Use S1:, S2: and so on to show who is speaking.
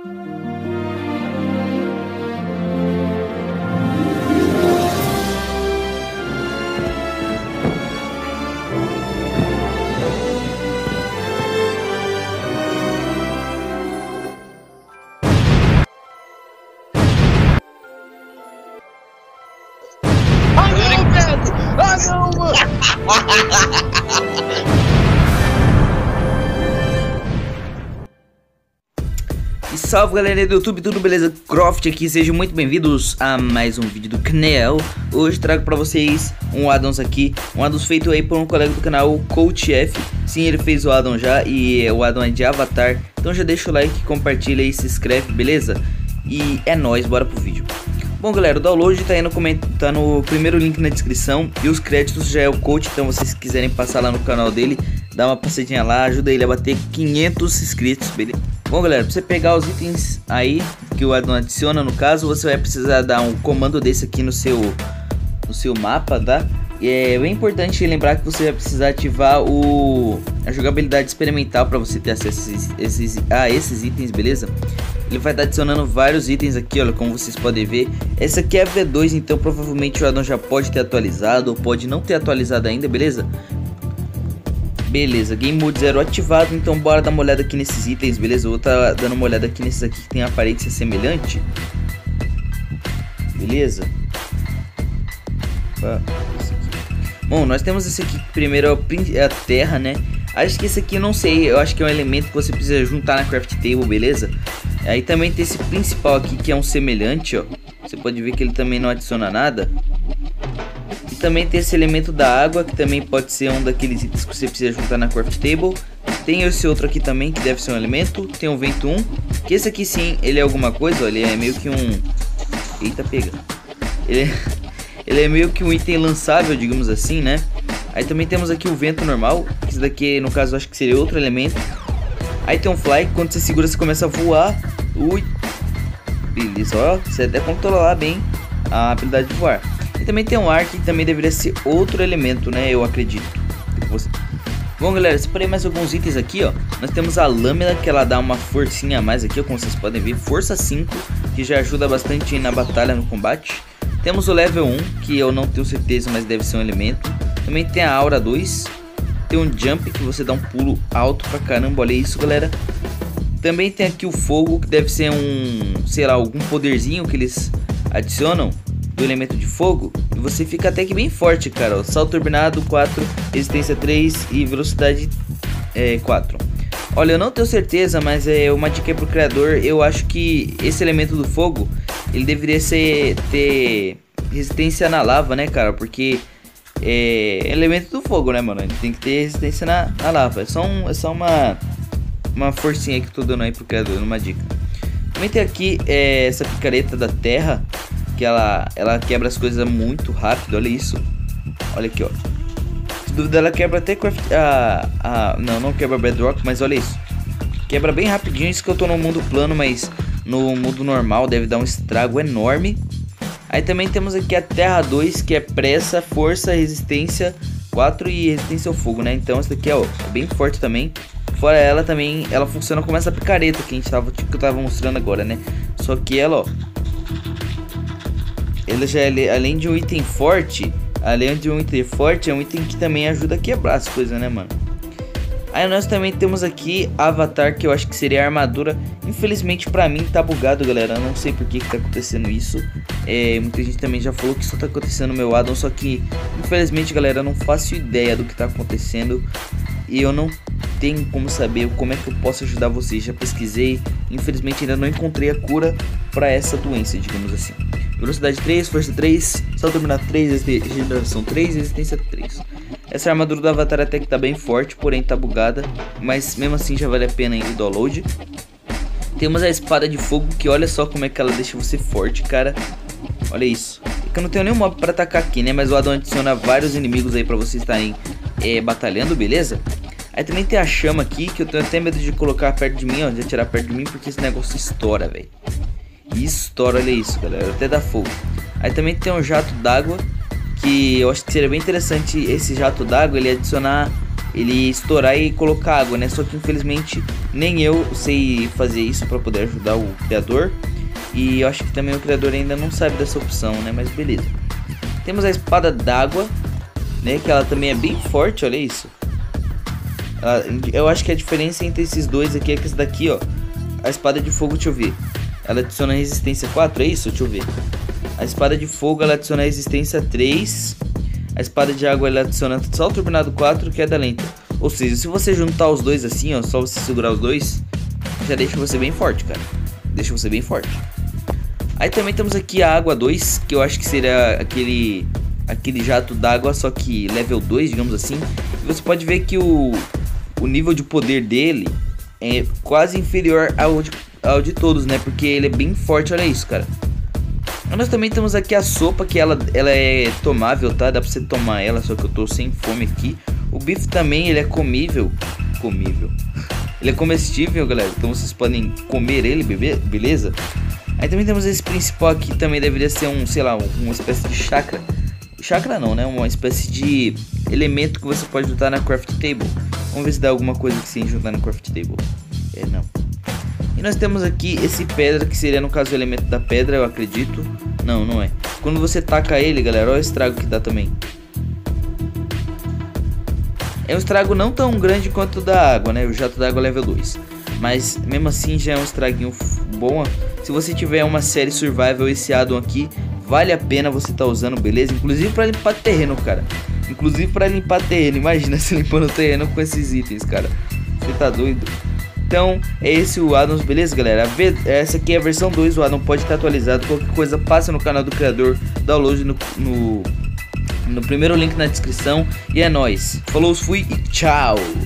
S1: Ah, não, mano! E salve galera do YouTube, tudo beleza? Croft aqui, sejam muito bem-vindos a mais um vídeo do canal. Hoje trago pra vocês um addons aqui, um addons feito aí por um colega do canal, o Coach F. Sim, ele fez o addon já e o addon é de Avatar. Então já deixa o like, compartilha e se inscreve, beleza? E é nóis, bora pro vídeo. Bom galera, o download tá no primeiro link na descrição e os créditos já é o Coach, então vocês se quiserem passar lá no canal dele, dá uma passadinha lá, ajuda ele a bater 500 inscritos, beleza? Bom galera, pra você pegar os itens aí que o addon adiciona, no caso, você vai precisar dar um comando desse aqui no seu mapa, tá? E é bem importante lembrar que você vai precisar ativar a jogabilidade experimental para você ter acesso a esses itens, beleza? Ele vai estar adicionando vários itens aqui, olha, como vocês podem ver. Essa aqui é a V2, então provavelmente o addon já pode ter atualizado ou pode não ter atualizado ainda, beleza? Beleza, Game Mode 0 ativado, então bora dar uma olhada aqui nesses itens, beleza? Eu vou estar dando uma olhada aqui nesses aqui que tem aparência semelhante. Beleza? Bom, nós temos esse aqui, primeiro é a terra, né? Acho que esse aqui, não sei, eu acho que é um elemento que você precisa juntar na craft table, beleza? Aí também tem esse principal aqui que é um semelhante, ó. Você pode ver que ele também não adiciona nada. E também tem esse elemento da água, que também pode ser um daqueles itens que você precisa juntar na craft table. Tem esse outro aqui também, que deve ser um elemento. Tem o vento 1, que esse aqui sim, ele é alguma coisa, ó. Ele é meio que um... Eita, pega. Ele é meio que um item lançável, digamos assim, né? Aí também temos aqui o vento normal. Esse daqui, no caso, acho que seria outro elemento. Aí tem um fly, quando você segura, você começa a voar. Ui. Beleza, ó. Você até controlar bem a habilidade de voar. E também tem um ar, que também deveria ser outro elemento, né? Eu acredito. Bom, galera, separei mais alguns itens aqui, ó. Nós temos a lâmina, que ela dá uma forcinha a mais aqui, ó, como vocês podem ver. Força 5, que já ajuda bastante na batalha, no combate. Temos o level 1, que eu não tenho certeza, mas deve ser um elemento. Também tem a aura 2. Tem um jump, que você dá um pulo alto pra caramba, olha isso, galera. Também tem aqui o fogo, que deve ser sei lá, algum poderzinho que eles adicionam do elemento de fogo. E você fica até que bem forte, cara, ó. Salto turbinado 4, resistência 3 e velocidade 4. Olha, eu não tenho certeza, mas é uma dica pro criador. Eu acho que esse elemento do fogo, ele deveria ter resistência na lava, né, cara? Porque é elemento do fogo, né, mano? Ele tem que ter resistência na lava. É só uma forcinha que eu tô dando aí pro criador, uma dica. Também tem aqui essa picareta da terra, que ela quebra as coisas muito rápido, olha isso. Olha aqui, ó. Se dúvida, ela quebra até não quebra bedrock, mas olha isso. Quebra bem rapidinho, isso que eu tô no mundo plano, mas no mundo normal deve dar um estrago enorme. Aí também temos aqui a terra 2, que é pressa, força, resistência 4 e resistência ao fogo, né? Então essa daqui é bem forte também. Fora ela também, ela funciona como essa picareta que eu tava mostrando agora, né? Só que ela, ó, ela já é, além de um item forte, é um item que também ajuda a quebrar as coisas, né, mano? Aí nós também temos aqui Avatar, que eu acho que seria a armadura. Infelizmente pra mim tá bugado, galera. Eu não sei por que tá acontecendo isso. Muita gente também já falou que isso tá acontecendo no meu addon. Só que, infelizmente, galera, eu não faço ideia do que tá acontecendo. E eu não tenho como saber como é que eu posso ajudar vocês. Já pesquisei, infelizmente ainda não encontrei a cura pra essa doença, digamos assim. Velocidade 3, força 3, salto turbinado 3, regeneração 3, resistência 3. Essa armadura do Avatar até que tá bem forte, porém tá bugada, mas mesmo assim já vale a pena ainda o download. Temos a espada de fogo, que olha só como é que ela deixa você forte, cara. Olha isso. É que eu não tenho nenhum mob pra atacar aqui, né, mas o addon adiciona vários inimigos aí pra vocês estarem batalhando, beleza? Aí também tem a chama aqui, que eu tenho até medo de colocar perto de mim, ó, de atirar perto de mim, porque esse negócio estoura, velho. Estoura, olha isso, galera, até dá fogo. Aí também tem um jato d'água, que eu acho que seria bem interessante esse jato d'água, ele adicionar ele estourar e colocar água, né? Só que infelizmente nem eu sei fazer isso para poder ajudar o criador. E eu acho que também o criador ainda não sabe dessa opção, né? Mas beleza. Temos a espada d'água, né? Que ela também é bem forte, olha isso. Eu acho que a diferença entre esses dois aqui é que esse daqui, ó, a espada de fogo, deixa eu ver, ela adiciona resistência 4, é isso? Deixa eu ver. A espada de fogo, ela adiciona resistência 3. A espada de água, ela adiciona salto turbinado 4, queda lenta. Ou seja, se você juntar os dois assim, ó, só você segurar os dois, já deixa você bem forte, cara. Deixa você bem forte. Aí também temos aqui a água 2, que eu acho que seria aquele jato d'água, só que level 2, digamos assim. E você pode ver que o nível de poder dele é quase inferior ao de todos, né? Porque ele é bem forte, olha isso, cara. Nós também temos aqui a sopa, que ela é tomável, tá? Dá pra você tomar ela, só que eu tô sem fome aqui. O bife também, ele é comível. Ele é comestível, galera. Então vocês podem comer ele, beleza? Aí também temos esse principal aqui, também deveria ser um, sei lá, uma espécie de chakra. Chakra não, né? Uma espécie de elemento que você pode juntar na craft table. Vamos ver se dá alguma coisa que sim juntar na craft table. Não. E nós temos aqui esse pedra, que seria no caso o elemento da pedra, eu acredito. Não, não é. Quando você taca ele, galera, olha o estrago que dá também. É um estrago não tão grande quanto o da água, né? O jato da água level 2. Mas mesmo assim já é um estraguinho bom. Se você tiver uma série survival, esse addon aqui vale a pena você tá usando, beleza? Inclusive para limpar terreno, cara. Inclusive para limpar terreno. Imagina se limpando o terreno com esses itens, cara. Você tá doido? Então é esse o addon, beleza, galera? Essa aqui é a versão 2, o addon pode estar atualizado. Qualquer coisa passa no canal do criador, download no primeiro link na descrição. E é nóis. Falou, fui e tchau!